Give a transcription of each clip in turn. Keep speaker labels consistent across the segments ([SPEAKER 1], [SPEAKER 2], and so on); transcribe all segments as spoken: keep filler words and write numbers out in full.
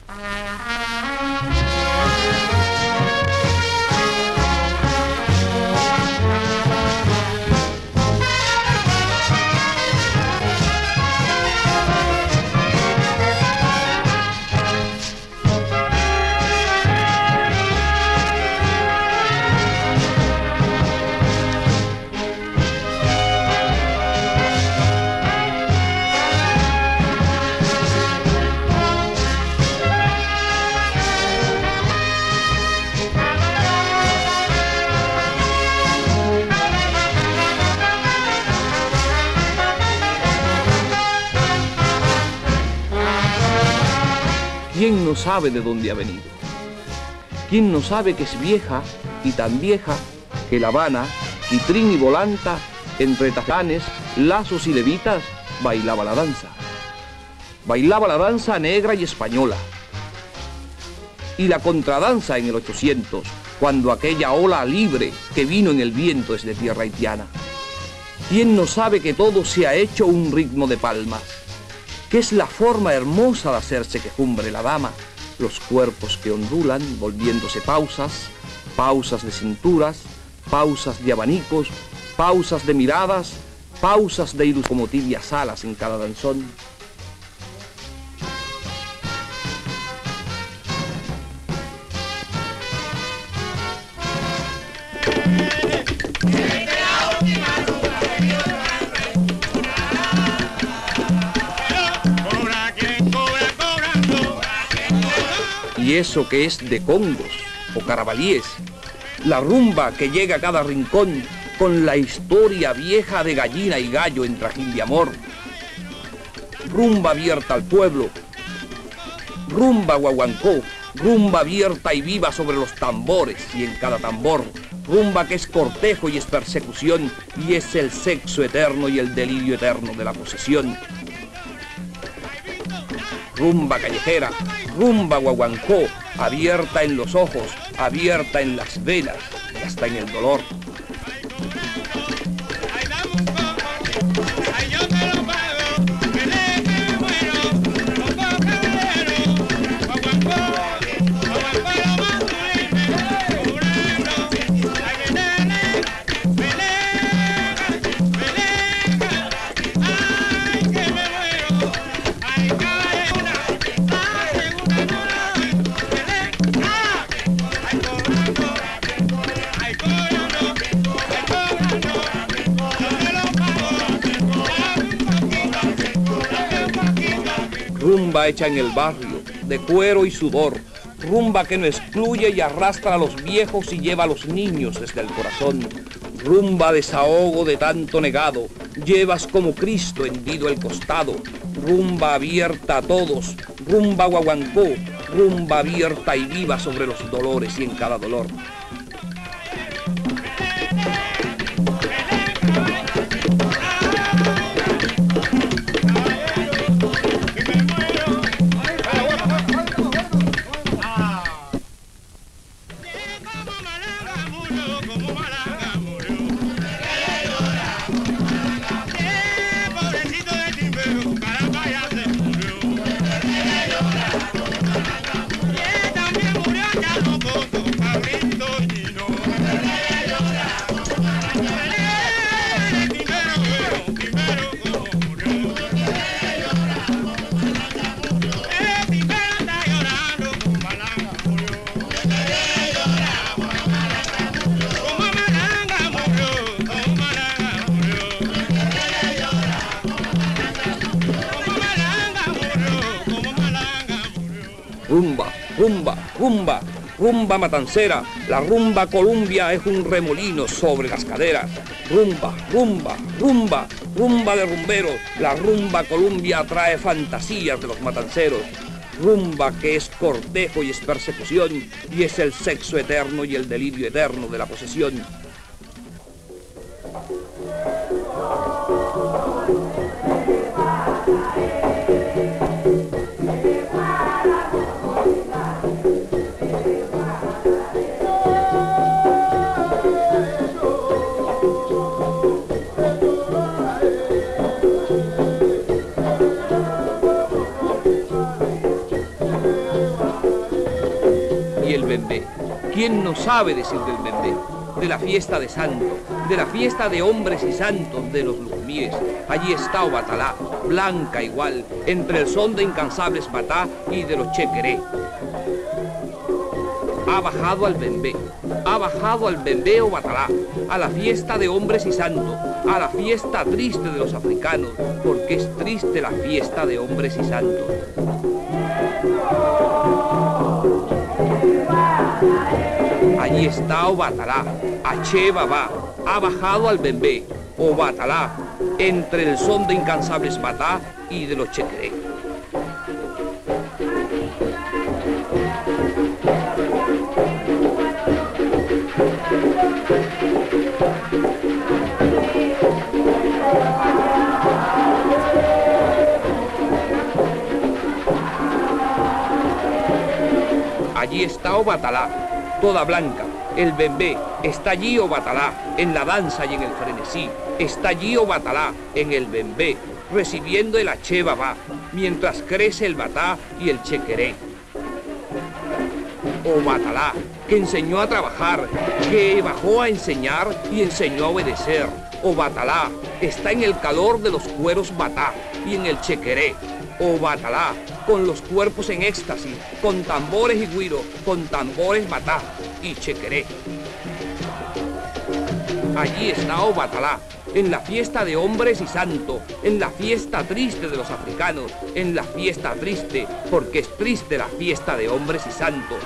[SPEAKER 1] ¿Quién no sabe de dónde ha venido? ¿Quién no sabe que es vieja y tan vieja que La Habana, Quitrín y Volanta, entre tajanes, lazos y levitas, bailaba la danza? Bailaba la danza negra y española. Y la contradanza en el ochocientos, cuando aquella ola libre que vino en el viento desde tierra haitiana. ¿Quién no sabe que todo se ha hecho un ritmo de palmas? Que es la forma hermosa de hacerse quejumbre la dama, los cuerpos que ondulan, volviéndose pausas, pausas de cinturas, pausas de abanicos, pausas de miradas, pausas de ilus como tibias alas en cada danzón. Y eso que es de congos o carabalíes, la rumba que llega a cada rincón con la historia vieja de gallina y gallo en trajín de amor. Rumba abierta al pueblo, rumba guaguancó, rumba abierta y viva sobre los tambores y en cada tambor. Rumba que es cortejo y es persecución y es el sexo eterno y el delirio eterno de la posesión. Rumba callejera, rumba guaguancó, abierta en los ojos, abierta en las venas y hasta en el dolor. Rumba hecha en el barrio, de cuero y sudor, rumba que no excluye y arrastra a los viejos y lleva a los niños desde el corazón. Rumba desahogo de tanto negado, llevas como Cristo hendido el costado. Rumba abierta a todos, rumba guaguancó, rumba abierta y viva sobre los dolores y en cada dolor. Rumba, rumba, rumba, rumba matancera, la rumba Columbia es un remolino sobre las caderas. Rumba, rumba, rumba, rumba de rumberos, la rumba Columbia trae fantasías de los matanceros. Rumba que es cortejo y es persecución, y es el sexo eterno y el delirio eterno de la posesión. ¿Quién no sabe decir del bembé? De la fiesta de santo, de la fiesta de hombres y santos de los lujumíes. Allí está Obatalá, blanca igual, entre el son de incansables batá y de los chequeré. Ha bajado al bembé, ha bajado al bembé Obatalá, a la fiesta de hombres y santos, a la fiesta triste de los africanos, porque es triste la fiesta de hombres y santos. Allí está Obatalá, Ache Babá, ha bajado al bembé, Obatalá, entre el son de incansables batá y de los chequeré. Allí está Obatalá, toda blanca, el bembé, está allí Obatalá, en la danza y en el frenesí, está allí Obatalá, en el bembé, recibiendo el Ache Babá, mientras crece el batá y el chequeré. Obatalá, que enseñó a trabajar, que bajó a enseñar y enseñó a obedecer. Obatalá, está en el calor de los cueros batá y en el chequeré. Obatalá, con los cuerpos en éxtasis, con tambores y güiro, con tambores batá y chequeré. Allí está Obatalá, en la fiesta de hombres y santos, en la fiesta triste de los africanos, en la fiesta triste, porque es triste la fiesta de hombres y santos.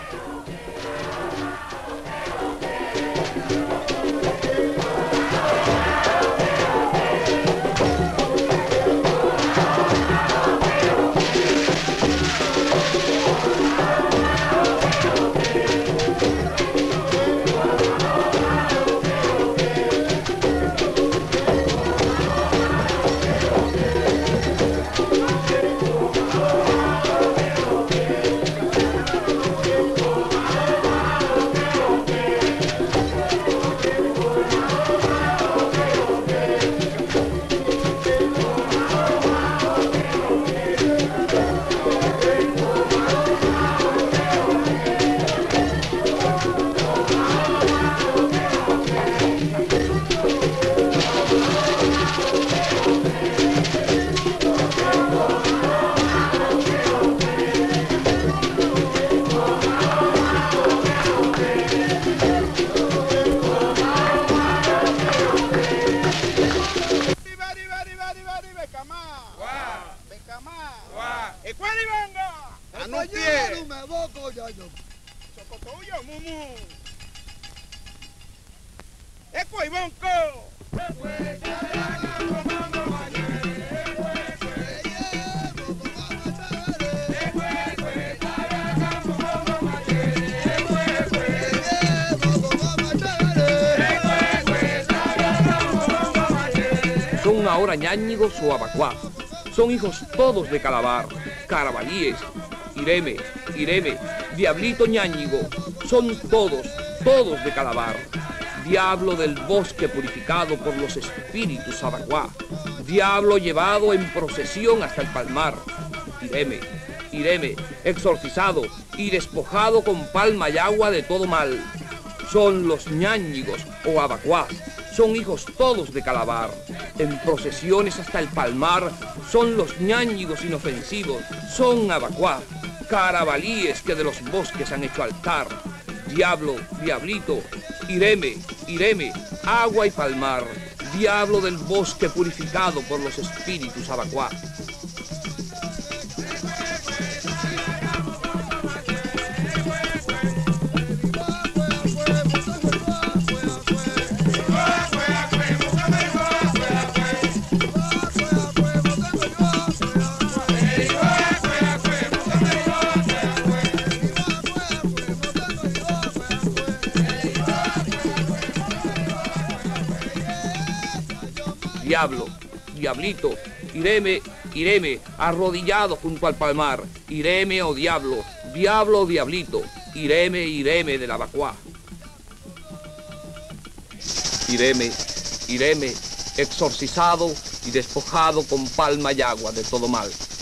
[SPEAKER 1] Son ahora ñáñigos o abacuá, son hijos todos de Calabar, carabalíes, Ireme, Ireme, Diablito ñáñigo, son todos, todos de Calabar. Diablo del bosque purificado por los espíritus abacuá, diablo llevado en procesión hasta el palmar, Ireme, Ireme, exorcizado y despojado con palma y agua de todo mal. Son los ñáñigos o abacuás, son hijos todos de Calabar. En procesiones hasta el palmar, son los ñáñigos inofensivos, son abacuá, carabalíes que de los bosques han hecho altar. Diablo, diablito, Ireme, Ireme, agua y palmar, diablo del bosque purificado por los espíritus abacuá. Diablo, diablito, Ireme, Ireme, arrodillado junto al palmar, Ireme o diablo, diablo o diablito, Ireme, Ireme del abacuá. Ireme, Ireme, exorcizado y despojado con palma y agua de todo mal.